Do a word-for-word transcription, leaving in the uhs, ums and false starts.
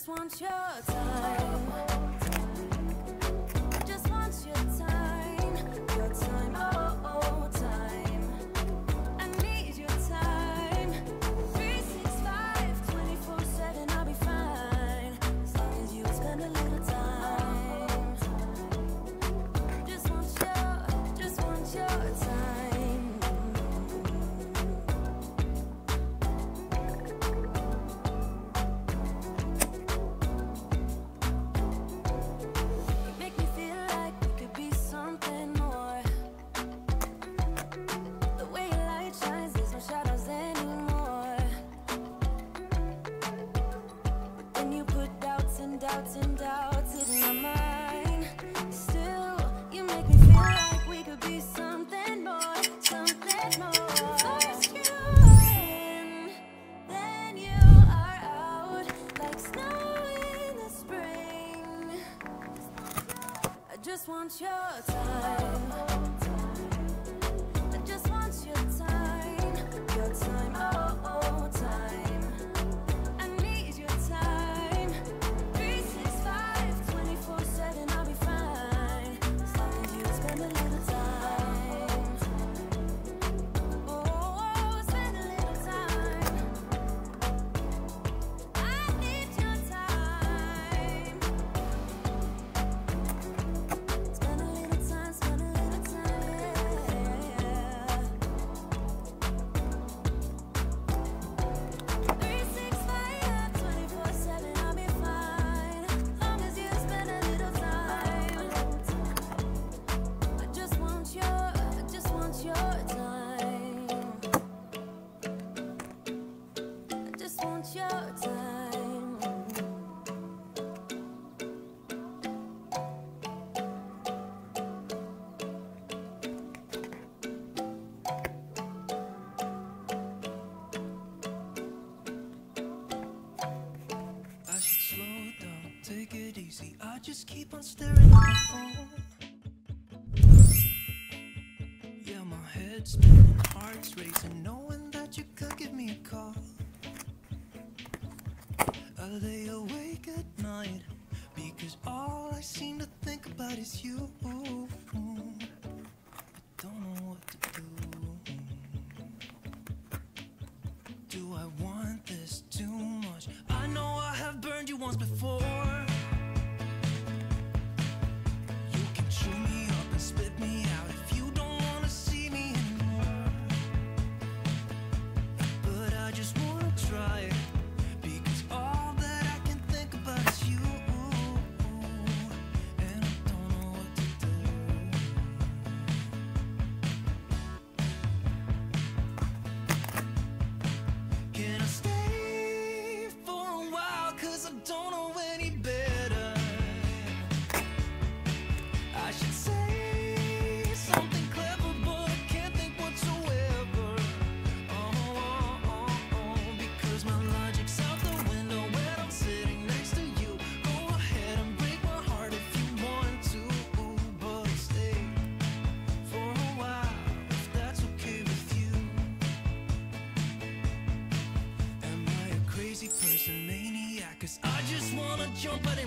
just want your time. I just want your time. Your time, oh, oh, time. I need your time. three sixty-five, twenty-four seven, I'll be fine. As long as you spend a little time. Just want your, just want your time. Doubts and doubts in my mind. Still, you make me feel like we could be something more, something more. First you in, then you are out, like snow in the spring. I just want your time. I just want your time. Your time, oh, oh, time. Take it easy, I just keep on staring at my phone. Yeah, my head's spinning, heart's racing, knowing that you could give me a call. I lay awake at night, because all I seem to think about is you. I don't know what to do. Do I want this too much? I know I have burned you once before. You can chew me up and spit me out if you don't want to see me anymore. But I just want to try, because all that I can think about is you. And I don't know what to do. Can I stay for a while? Cause I don't know any better. I should say something clever, but I can't think whatsoever. Oh, oh, oh, oh, because my logic's out the window when I'm sitting next to you. Go ahead and break my heart if you want to, but I'll stay for a while if that's okay with you. Am I a crazy person, maniac? Cause I just wanna jump out in